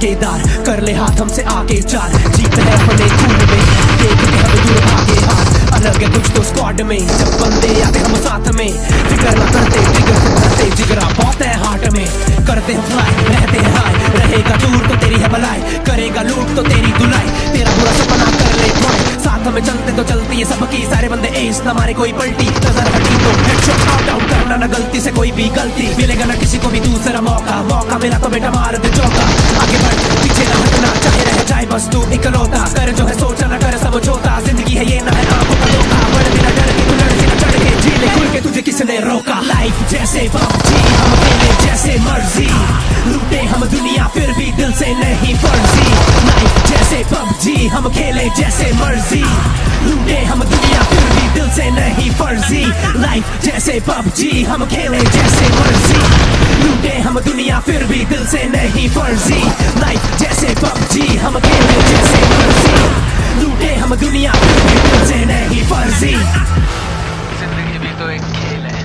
दागेदार, कर ले हाथ हमसे आगे चार, जीत है अपने खून में, देख के हम दूर भागे हाथ, अलग है कुछ तो स्क्वाड में, जब बंदे आते हम साथ में, फिक्र ना करते ट्रिगर से भरते जिगरा बहुत है हार्ट में, करते हैं फ्लाई रहते हैं हाई, रहेगा दूर तो तेरी है भलाई, करेगा लूट तो तेरी धुलाई, तेरा बुरा सपना कर ले ड्रॉय, साथ में चलते तो चलती है सबकी, सारे बंदे एस ना मारे कोई पलटी, नजर हटी तो हेडशॉट आउट आउट करना ना गलती से कोई भी गलती, मिलेगा ना किसी को भी दूसरा मौका, मौका मिला तो बेटा मार दे चौका, आगे बढ़ पीछे ना हटना, चाहे रह जाए बस तू इकलौता, कर जो है सोचा ना कर समझौता, जिंदगी है ये ना है आंखों का धोखा, बढ़ बिना डर के तू लड़ के ना चढ़ के, जी ले खुल के तुझे किसने रोका, लाइफ जैसे पबजी हम खेले जैसे मर्जी, लूटे हम दुनिया फिर भी दिल से नहीं फर्जी, लाइफ जैसे पबजी हम खेले जैसे मर्जी, लूटे हम दुनिया फिर भी दिल से नहीं फर्जी, लाइफ जैसे पबजी हम खेले जैसे मर्जी, लूटे हम दुनिया फिर भी दिल से नहीं फर्जी, लाइफ जैसे पबजी हम खेले जैसे मर्जी, लूटे हम दुनिया फिर भी दिल से नहीं फर्जी। जिंदगी भी तो एक खेल है,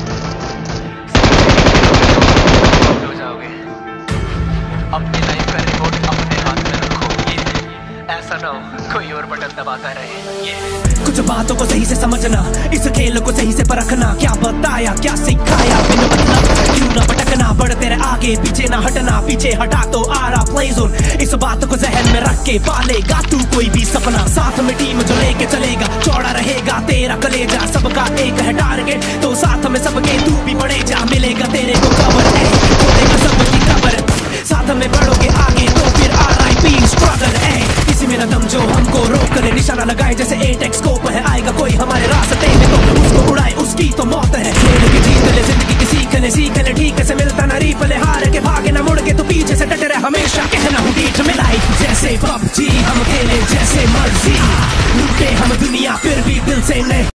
हो जाओगे, अपनी लाइफ का रिमोट अपने हाथ में रखो, ये ऐसा ना हो कोई और बटन दबाता रहे, ये कुछ बातों को सही से समझना, इस खेल को सही से परखना, क्या बताया क्या सिखाया बिन मतलब, क्यों ना भटकना, बढ़ तेरे आगे पीछे ना हटना, पीछे हटा तो आ रहा प्ले जोन, इस बात को जहन में रख के पालेगा तू कोई भी सपना, साथ में टीम जो लेके चलेगा, चौड़ा रहेगा तेरा कलेजा, सबका एक है टारगेट तो साथ में सबके तू भी बढ़े जा, मिलेगा तेरे को कवर है, खोलेगा सबकी खबर, साथ में बढ़ोगे आगे तो फिर RIP स्ट्रगल है, किसी में न दम जो हमको रोक ले, निशाना लगाए जैसे 8x स्कोप है, आएगा कोई हमारे रास्ते में तो उसको उड़ाए उसकी तो मौत है, खेल की जीत ले जिंदगी की सीख ले ठीक से मिलता ना रीपले, हार के भागे ना मुड़ के तो पीछे से डटे रहे, हमेशा कहना हूँ बीच में, लाइफ जैसे पबजी हम खेले जैसे मर्जी, लूटे हम दुनिया फिर भी दिल से नहीं